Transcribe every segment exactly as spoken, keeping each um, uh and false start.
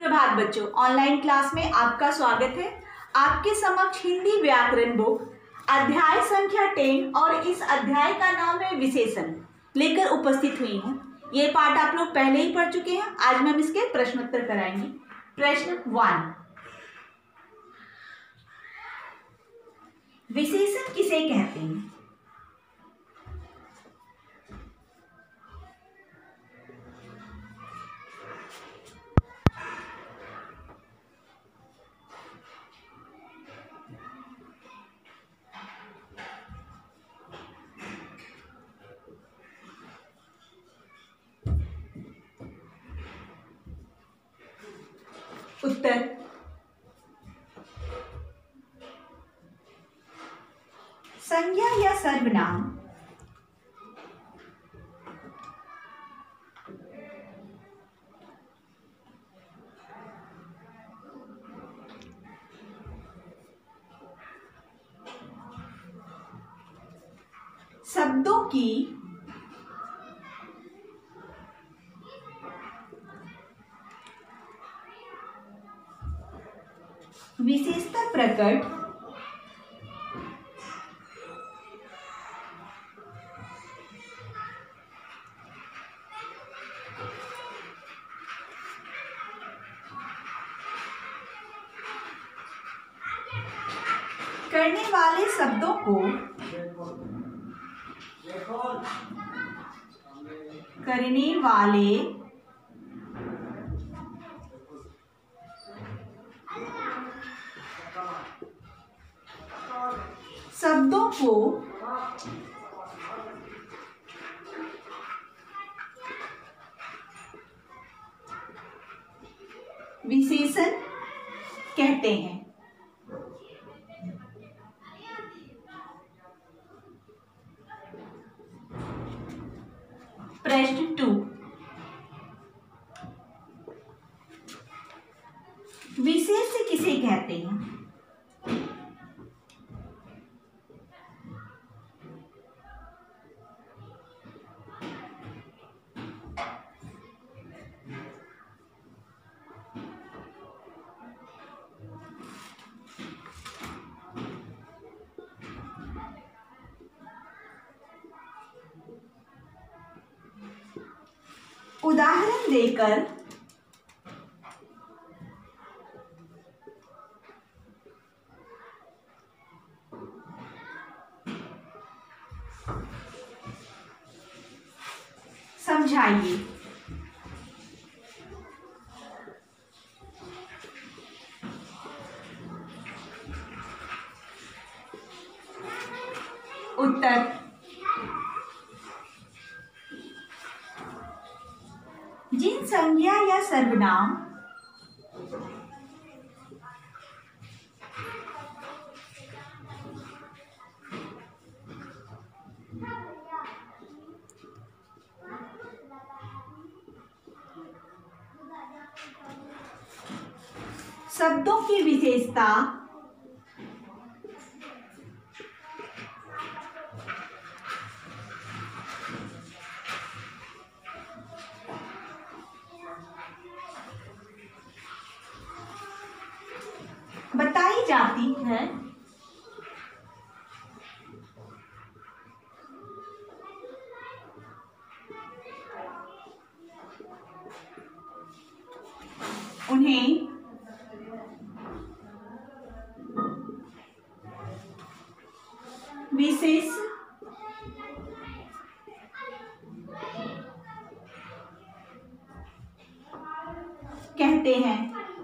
प्रभात बच्चों, online class में आपका स्वागत है। आपके समक्ष हिंदी व्याकरण बुक अध्याय संख्या टेन और इस अध्याय का नाम है विशेषण लेकर उपस्थित हुई हूँ। ये पाठ आप लोग पहले ही पढ़ चुके हैं। आज हम इसके प्रश्नोत्तर कराएंगे। प्रश्न वन, विशेषण किसे कहते हैं? उत्तर संज्ञा या सर्वनाम शब्दों की विशेषता प्रकट करने वाले शब्दों को करने वाले शब्दों को विशेषण कहते हैं। प्रश्न टू, विशेष किसे कहते हैं? उदाहरण देकर समझाइए। उत्तर जिन संज्ञा या सर्वनाम शब्दों की विशेषता बताई जाती है, उन्हें विशेष कहते हैं।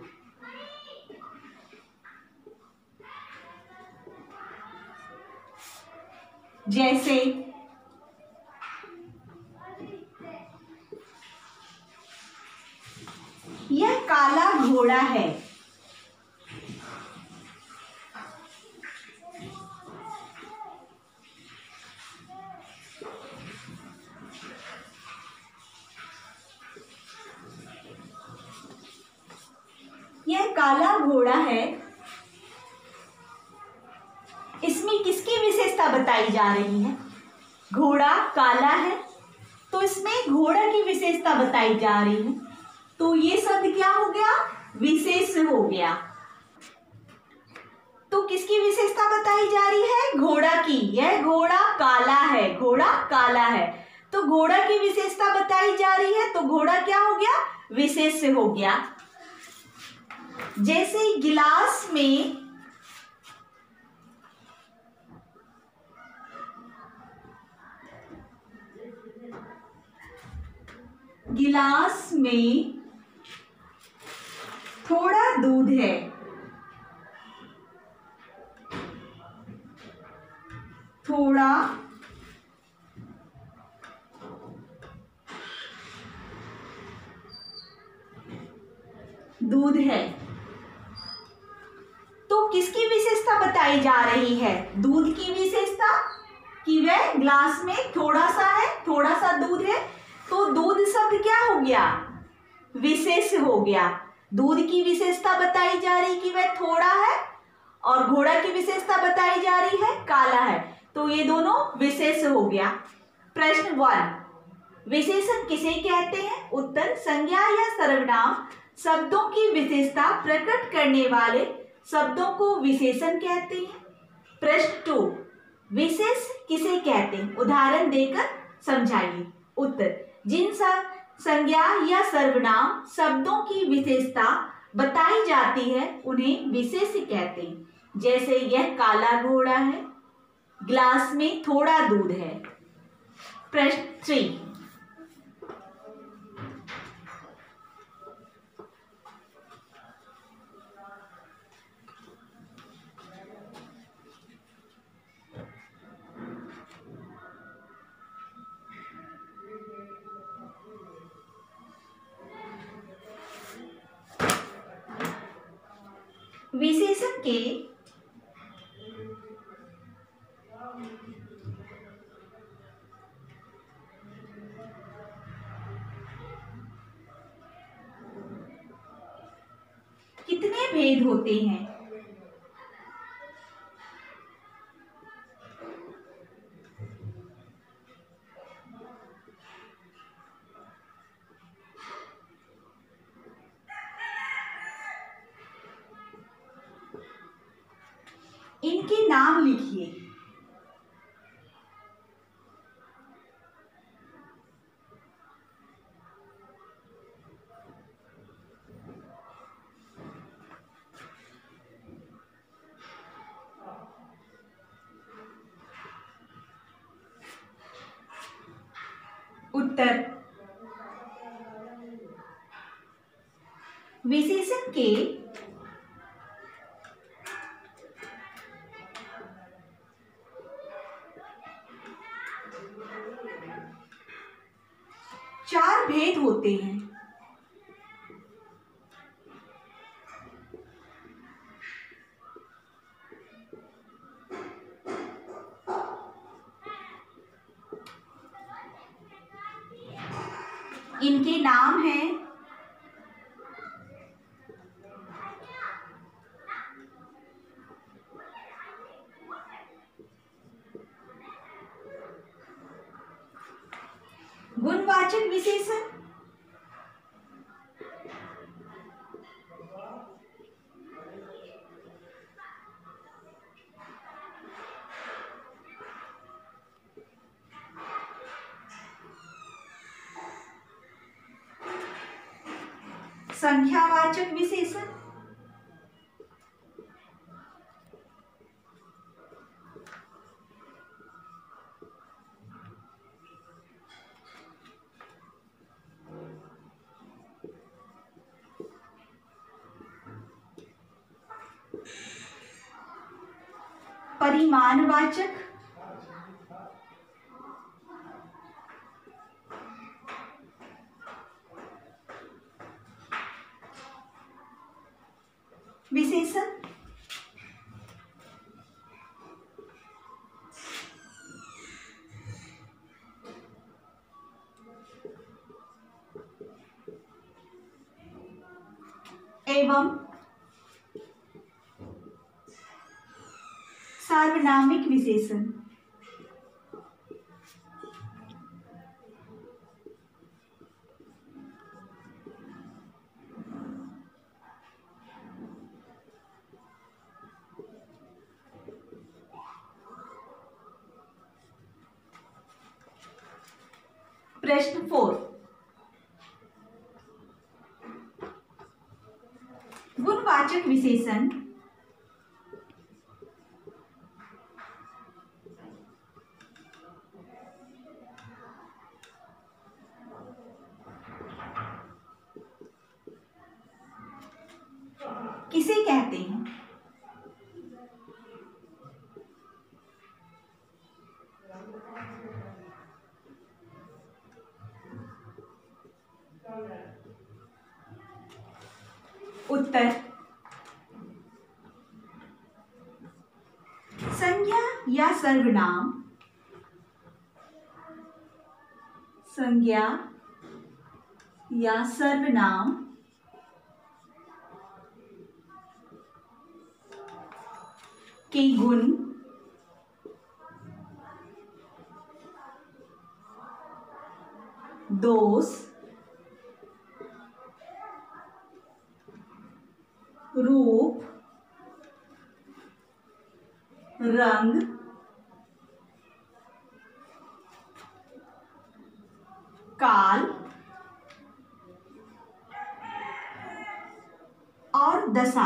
जैसे यह काला घोड़ा है। यह काला घोड़ा है, इसमें किसकी विशेषता बताई जा रही है? घोड़ा काला है तो इसमें घोड़ा की विशेषता बताई जा रही है। तो ये शब्द क्या हो गया? गया। तो किसकी विशेषता बताई जा रही है? घोड़ा की। यह घोड़ा काला है, घोड़ा काला है, तो घोड़ा की विशेषता बताई जा रही है, तो घोड़ा क्या हो गया? विशेष्य हो गया। जैसे गिलास में गिलास में थोड़ा दूध है, थोड़ा दूध है, तो किसकी विशेषता बताई जा रही है? दूध की विशेषता कि वह ग्लास में थोड़ा सा है, थोड़ा सा दूध है, तो दूध शब्द क्या हो गया? विशेष हो गया। दूध की विशेषता बताई जा रही कि वह थोड़ा है, और घोड़ा की विशेषता बताई जा रही है काला है, तो ये दोनों विशेष हो गया। प्रश्न वन, विशेषण किसे कहते हैं? उत्तर, संज्ञा या सर्वनाम शब्दों की विशेषता प्रकट करने वाले शब्दों को विशेषण कहते हैं। प्रश्न टू, विशेष किसे कहते हैं? उदाहरण देकर समझाइए। उत्तर, जिन संज्ञा या सर्वनाम शब्दों की विशेषता बताई जाती है उन्हें विशेष कहते हैं। जैसे यह काला घोड़ा है, ग्लास में थोड़ा दूध है। प्रश्न थ्री, विशेषण के कितने भेद होते हैं? इनके नाम लिखिए। उत्तर, विशेषण के चार भेद होते हैं। इनके नाम हैं गुणवाचक विशेषण, संख्यावाचक विशेषण, परिमाणवाचक, विशेषण, एवं सार्वनामिक विशेषण। प्रश्न फोर, गुणवाचक विशेषण किसे कहते हैं? उत्तर, संज्ञा या सर्वनाम, संज्ञा या सर्वनाम के गुण दोष, रूप, रंग, काल और दशा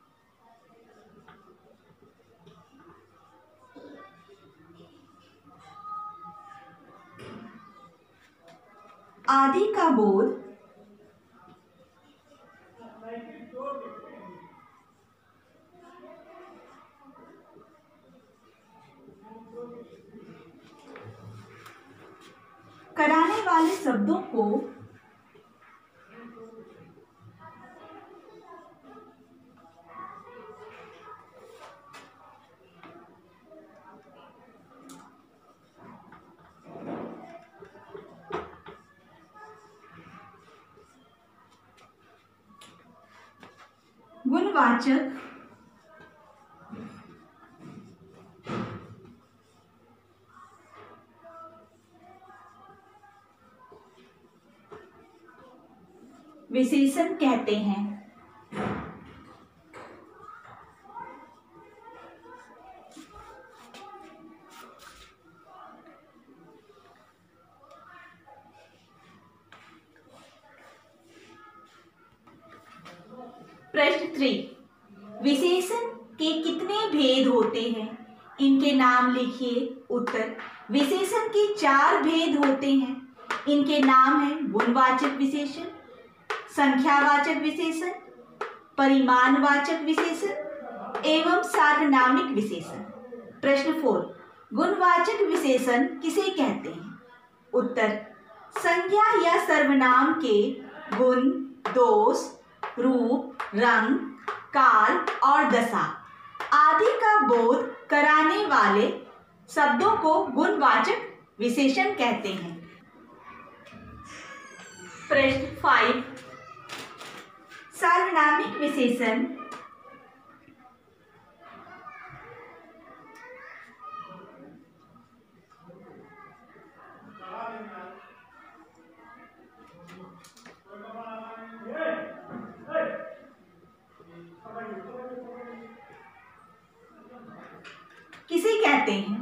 आदि का बोध कराने वाले शब्दों को गुणवाचक विशेषण कहते हैं। प्रश्न थ्री, विशेषण के कितने भेद होते हैं? इनके नाम लिखिए। उत्तर, विशेषण के चार भेद होते हैं। इनके नाम हैं गुणवाचक विशेषण, संख्यावाचक विशेषण, परिमाणवाचक विशेषण एवं सार्वनामिक विशेषण। प्रश्न फोर, गुणवाचक विशेषण किसे कहते हैं? उत्तर, संज्ञा या सर्वनाम के गुण, दोष, रूप, रंग, काल और दशा आदि का बोध कराने वाले शब्दों को गुणवाचक विशेषण कहते हैं। प्रश्न फाइव, सार्वनामिक विशेषण किसे कहते हैं?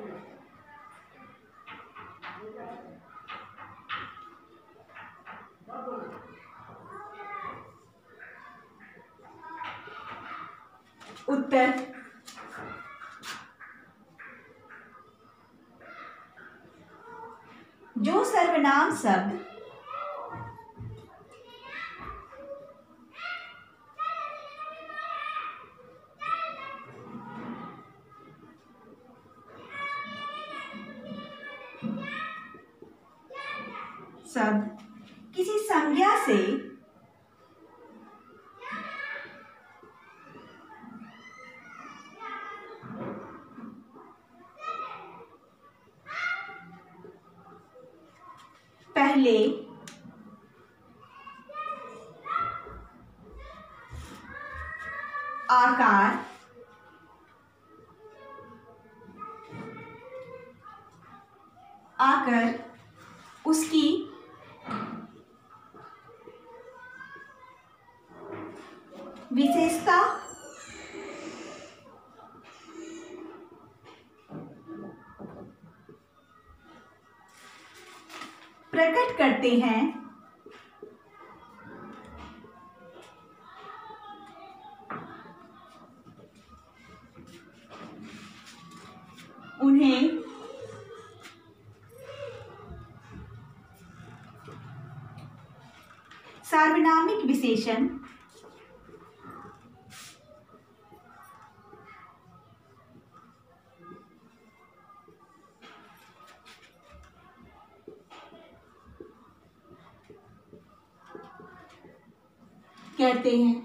उत्तर, जो सर्वनाम शब्द शब्द किसी संज्ञा से पहले आकार, आकर उसकी विशेषता प्रकट करते हैं उन्हें सार्वनामिक विशेषण कहते हैं।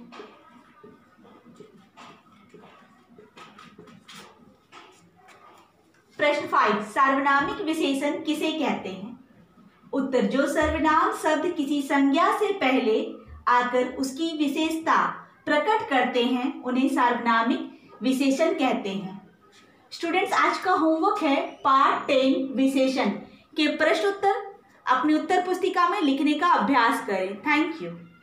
प्रश्न फाइव, सार्वनामिक विशेषण किसे कहते हैं? उत्तर, जो सर्वनाम शब्द किसी संज्ञा से पहले आकर उसकी विशेषता प्रकट करते हैं उन्हें सार्वनामिक विशेषण कहते हैं। स्टूडेंट्स, आज का होमवर्क है पार्ट टेन विशेषण के प्रश्न उत्तर अपनी उत्तर पुस्तिका में लिखने का अभ्यास करें। Thank you.